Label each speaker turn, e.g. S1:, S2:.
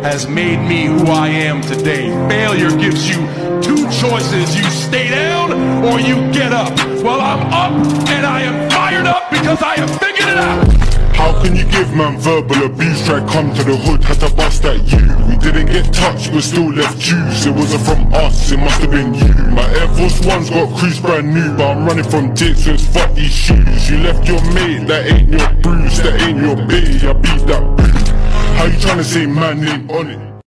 S1: has made me who I am today. Failure gives you two choices. You stay down or you get up. Well, I'm up and I am fired up because I have figured it out.
S2: How can you give man verbal abuse? Tried come to the hood, had to bust at you. We didn't get touched, but still left juice. It wasn't from us, it must have been you. My Air Force Ones got creased brand new, but I'm running from dicks, so it's fuck these shoes. You left your mate, that ain't your bruise, that ain't your bae. I beat that boo. How you tryna say man ain't on it?